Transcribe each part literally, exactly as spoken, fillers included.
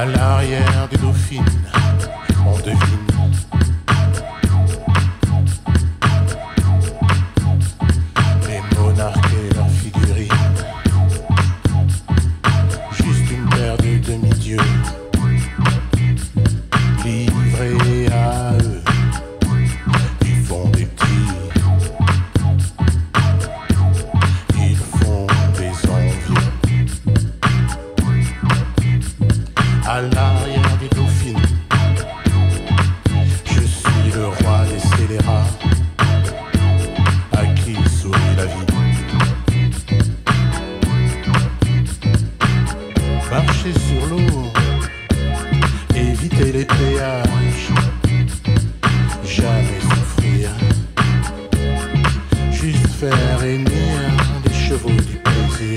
À l'arrière des dauphines, on devine les monarques et leurs figurines. Juste une paire de demi-dieux livrés à eux. Ils font des petits, ils font des envieux. À l'arrière des dauphines, je suis le roi des scélérats, à qui sourit la vie. Marcher sur l'eau, éviter les péages, jamais souffrir, juste faire hennir des chevaux du plaisir.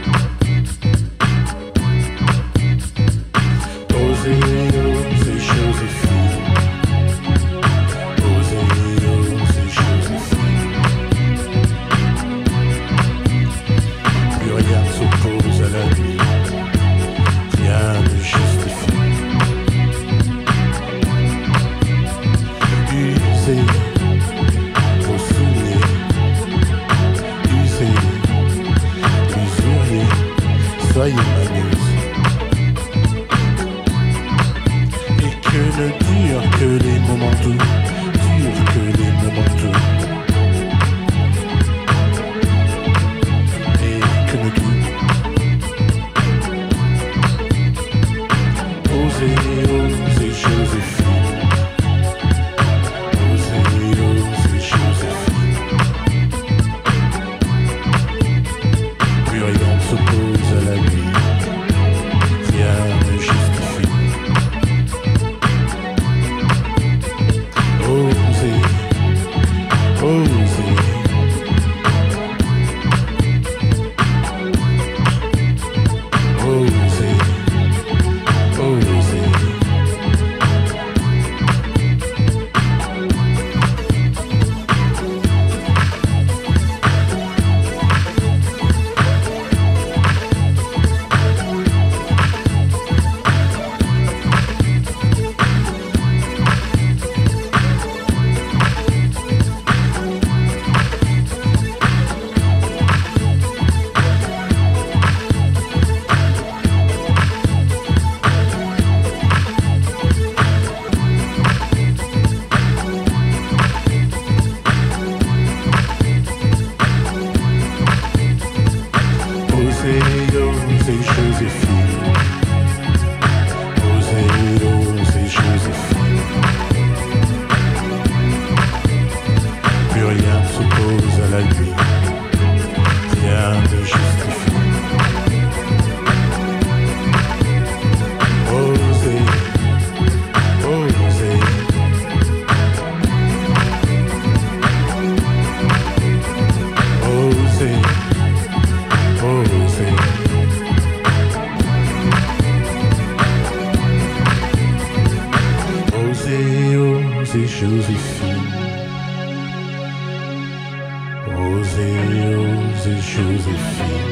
Osez, osez Joséphine, osez, osez Joséphine. Plus rien ne s'oppose à la nuit, rien ne justifie. Usez vos souliers, usez, usuriez, soyez manus. Que ne durent que les moments doux, durent que les moments doux. Et que ne doux. Osez, osez Joséphine. Osez, osez Joséphine. Plus rien ne s'oppose à la nuit, rien ne justifie. Osez, osez, osez, osez. Osez, osez Joséphine. Osez, osez Joséphine. Plus rien ne s'oppose à la nuit, rien ne justifie. Osez, osez. Osez, osez. Osez, osez Joséphine. Osez, osez Joséphine.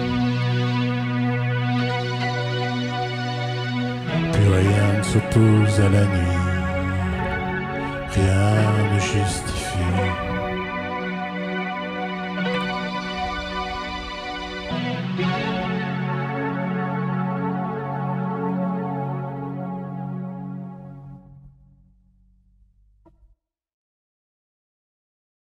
Plus rien ne s'oppose à la nuit, rien ne justifie.